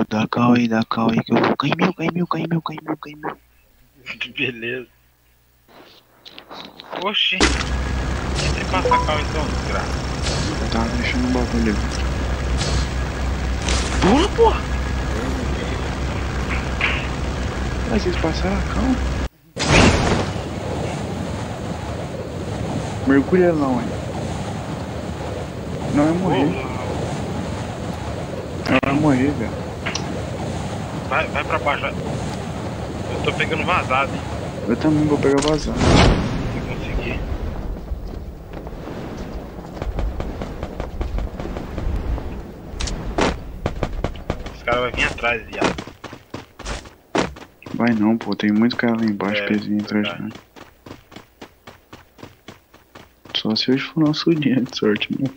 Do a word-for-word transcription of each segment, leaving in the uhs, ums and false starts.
Dá cal aí, dá cal aí que eu vou. Cai meu, cai meu, cai meu, cai meu, cai meu. Beleza. Oxi. Você passa cal então, desgraça. Tá deixando o bagulho ali. Pula, porra! Mas vocês passaram a cal? Mergulha lá, ué. Não vai morrer. Ela vai morrer, velho. Vai, vai pra baixo, vai. Eu tô pegando vazado, hein. Eu também vou pegar vazado. Se conseguir. Os caras vão vir atrás, viado. Vai não, pô. Tem muito cara lá embaixo É, pra eles virem atrás de nós. Só se hoje for nosso dia de sorte, né?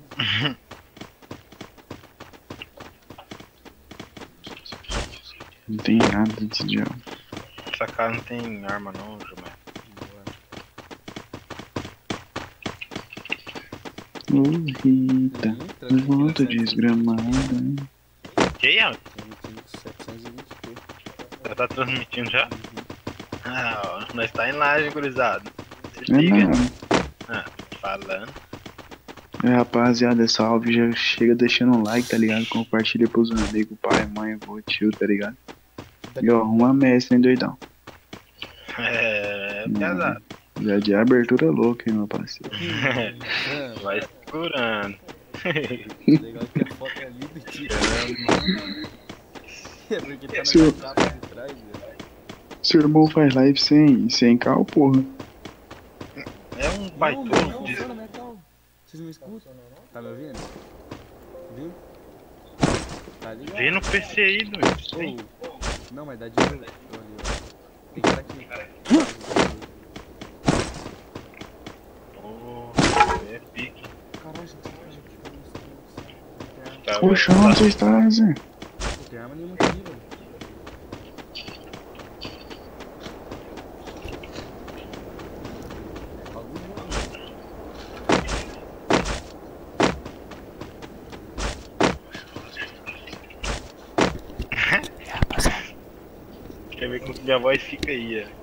Não tem nada desse diabo. Essa casa não tem arma não, Jumé. Ô, Rita, volta desgramada. Que é? Já tá transmitindo já? Ah, ó, nós tá em live, gurizada. Se É liga. não. Ah, falando. É, rapaziada, salve, já chega deixando um like, tá ligado? Compartilha pros amigos, pai, mãe, avô, tio, tá ligado? E ó, uma mestra, hein, doidão? É, pesado. Já de abertura louca, hein, meu parceiro? Vai segurando. Legal que a foto é ali do tio. É porque tá Seu- na capa de trás, velho. Seu irmão faz live sem, sem cal, porra? É um Não, baitolo. não, diz- funciona, né, calma. Vocês me escutam? Tá me ouvindo? Viu? Tá ligado? Vem no P C aí, doido. Ô, não, mas dá de novo. Ô, ali, ó. Tem cara aqui. Oh, é pique. Caralho, gente, tem Tá, Poxa, tá- onde você está, Zé? arma- tem arma nenhuma aqui, velho. Algum jogo. Quer ver como que minha voz fica aí, é.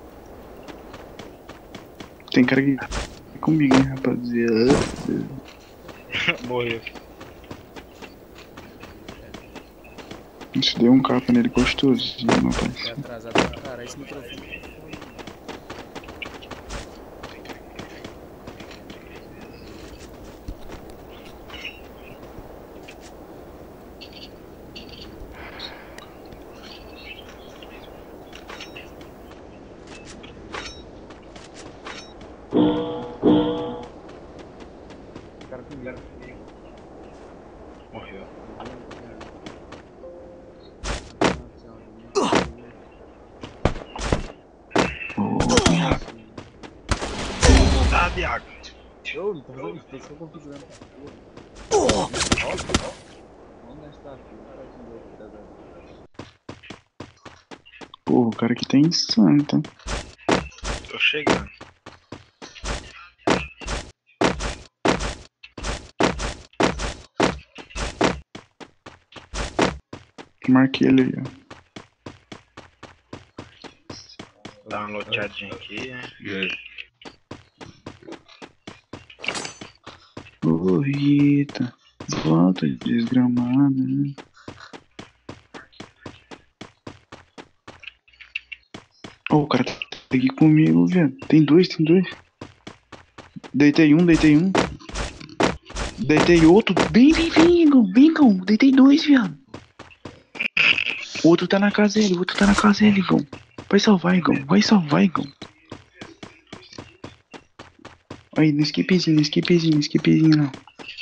Tem cara que é comigo, hein, rapaziada. Morreu. Isso deu um capa nele gostosinho, meu É parceiro. atrasado pra caralho esse microfone. Cara comigo. Morreu. Tá, Diago. Eu não tô fazendo isso, tô só configurando. Nossa, onde está aqui? Cara de louco, pesado. Porra, o cara aqui tá insano, tá? Tô chegando. Marquei ele aí, ó. Dá uma loteadinha aqui, né? Ô, Rita, volta desgramada, né? Ô, o cara tá aqui comigo, velho. Tem dois, tem dois. Deitei um, deitei um. Deitei outro. Vem, vem, vem, Igão. Vem, Igão. Deitei dois, viado. O outro tá na casa dele, o outro tá na casa dele, Igão. Vai salvar, Igão. Vai salvar, Igão. Aí, no skipzinho, no skipzinho, no skipzinho, não.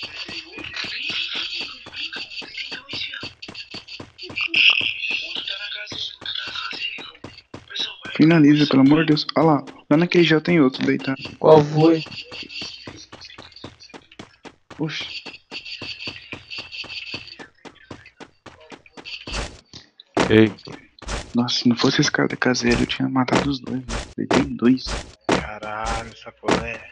Finaliza, pelo amor de Deus. Olha lá, lá naquele gel tem outro deitado. Qual foi? Oxi. Ei, Nossa, se não fosse esse cara da casa dele, eu tinha matado os dois, velho. Deitei dois. Caralho, sacolé.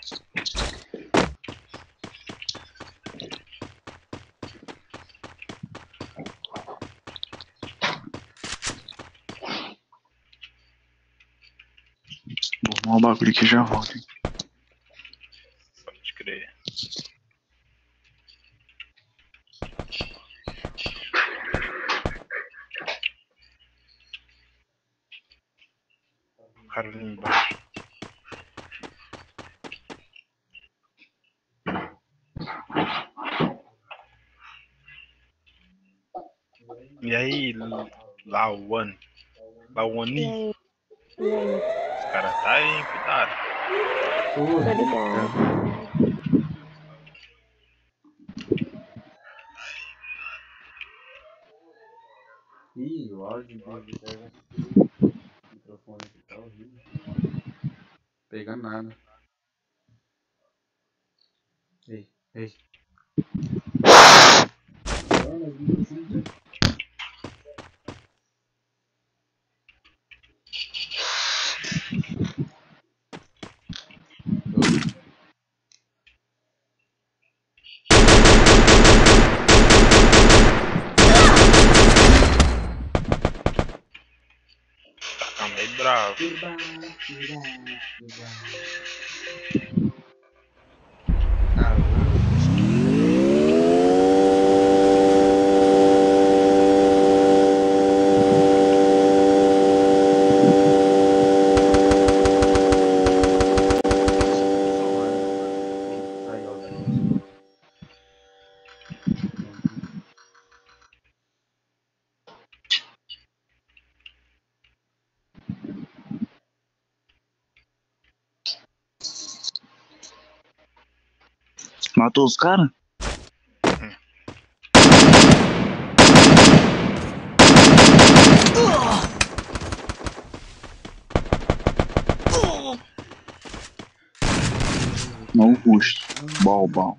arrumar o bagulho que já volta, hein? Pode crer. O cara ali embaixo. E aí, Lawan? Lawani? E aí? E aí? Os caras tá aí, cuidado. Tô ligado. Ih, o áudio do Vitor vai subir. O microfone aqui tá horrível. Pegando nada. Ei, ei. Mano, vindo assim. Tá meio bravo. Cuba, Cuba, Cuba. Matou os caras? Não puxa. Bal, bal.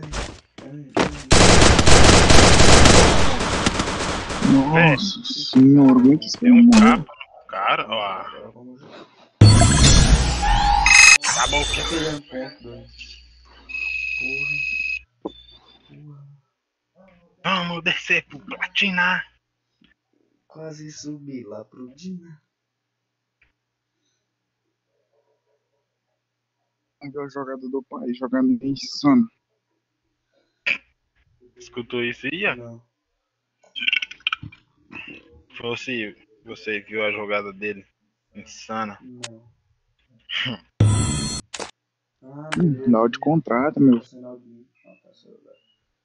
Nossa senhora, como é que Tem um morreu? capa no cara, ó. Acabou. Tá pegando ponto, doido. Porra. Vamos descer pro platina. Quase subi lá pro Dina. Vamos ver a jogada do pai, jogando insano. Escutou isso aí, ó? Não. Fosse você viu a jogada dele. Insana. Não. Ah, Hum, beleza. Dá de contrato, meu. Tá sinal de... Ah, tá celular.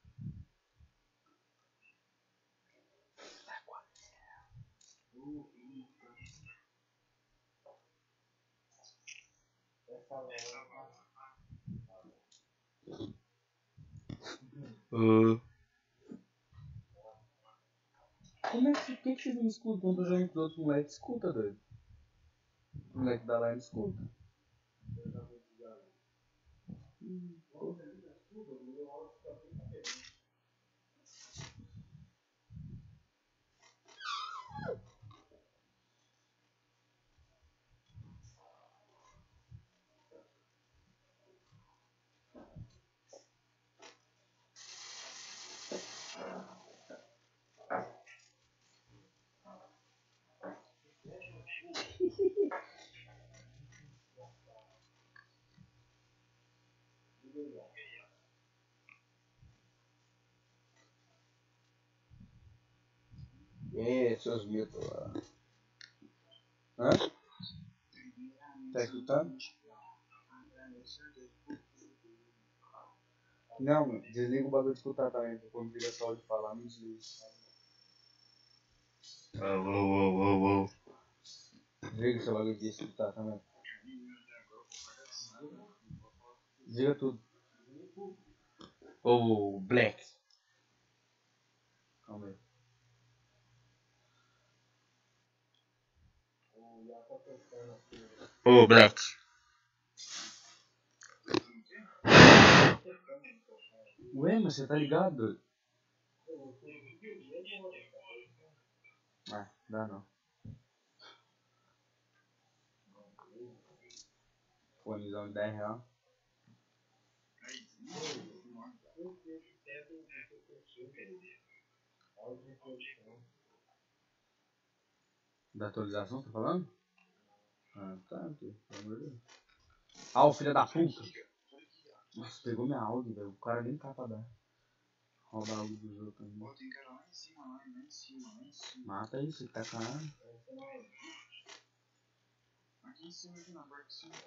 Uh. Como é que, que, que vocês não escutam quando eu já entro outro moleque? Escuta, doido. O moleque da live escuta. Hum, porra. É, seus mitos lá. Hã? Tá escutando? Não, mano, desliga o bagulho de escutar também, porque quando vira só de falar, não desliga. Uou, uou, uou, uou. Desliga seu bagulho de escutar também. Desliga tudo. Ô, Black. Calma aí. Ô, Black. Ué, mas você tá ligado? Ah, dá não. Fonezão de dez reais. Da atualização, tá falando? Ah, tá, pelo amor de Deus. Ah, o filho da puta. Nossa, pegou minha áudio, velho. O cara nem tá pra dar. Rouba a áudio dos outros ainda. Ó, tem cara lá em cima, lá, lá em cima, lá em cima. Mata isso, ele tá com a arma. Aqui em cima, aqui na parte de cima.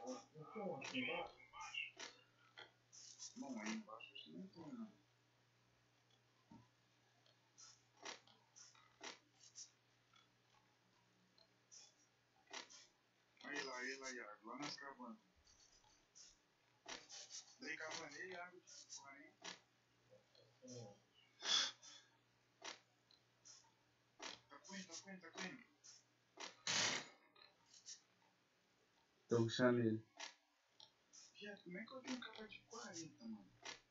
Não, aí embaixo acho que não tem, não. Aí lá, aí lá, Iago, lá nas cabanas. Dei cabaneira e água de quarenta. Tá correndo, tá correndo, tá correndo. Tô puxando ele. Viado, como é que eu tenho capa de quarenta, mano?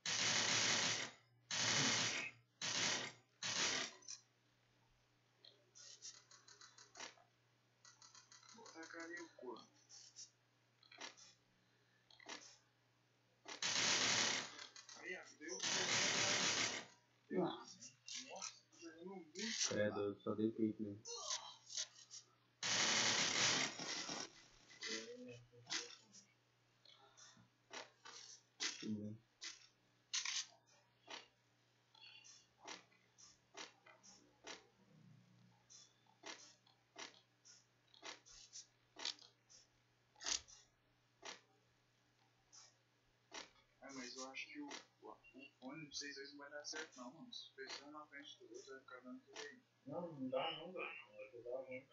Vou tacar ali o corpo. Aí, Iago, deu. Deu. Nossa, tô jogando muito. Credo, eu só dei peito nele. Tudo bem. Ah, mas eu acho que o, o, o fone de vocês dois não vai dar certo, não, mano. Se vocês um na frente do outro, vai ficar dando tudo aí. Não, não dá não, velho. Vai dar ruim.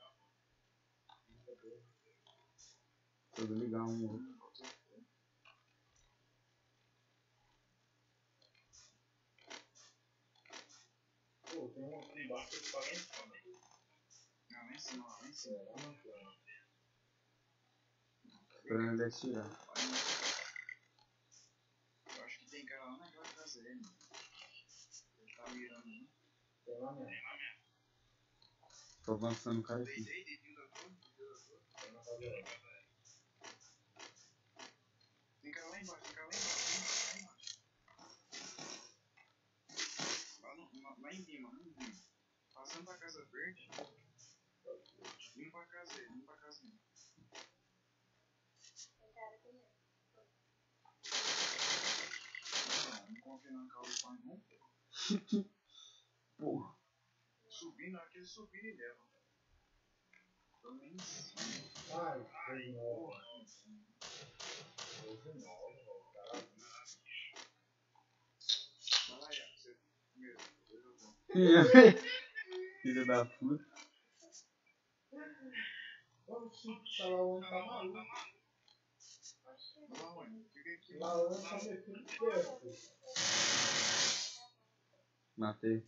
Deixa eu ligar um outro. Pô, tem um aqui embaixo que tá lá em cima. Não, lá em cima, lá em cima. É, lá na frente. Esperando ele atirar. Eu acho que tem cara lá naquela casa dele, mano. Ele tá mirando, né? Tem lá mesmo. Tô avançando o cara aqui. Deitei, deitei da torre, deitei da torre. Tem na casa dela. Tem cara lá embaixo, tem cara lá embaixo, lá embaixo. Lá, no, lá, lá em cima, lá em cima. Passando pra casa verde. Indo pra casa dele, indo pra casa dele. Não, não confio na calma do pai, não. Porra. Subindo, na hora que ele subir, ele leva. Pelo menos. Ai, foi nova. Foi nova, caralho. Vai lá, Iago, você primeiro, depois eu vou. Filho da puta. Oxi, tá lá onde tá maluco. Vai lá, mãe. Fica aqui. Lá onde tá metendo perto. Matei.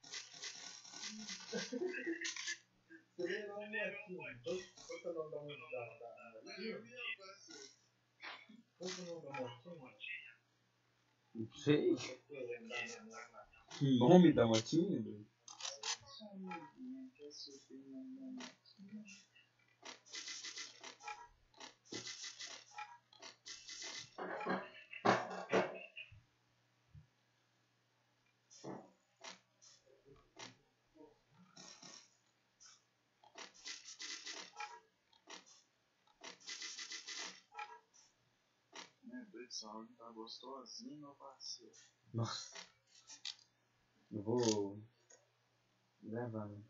Você lê lá um motinho. Qual que é o nome da motinha? Da motinha? Qual que é o nome da motinha? Não sei. Você quer andar na na- Que nome da motinha, doido? Quer subir na minha motinha? Né, doido, essa áudio tá gostosinho, meu parceiro. Nossa. Eu vou gravar, né?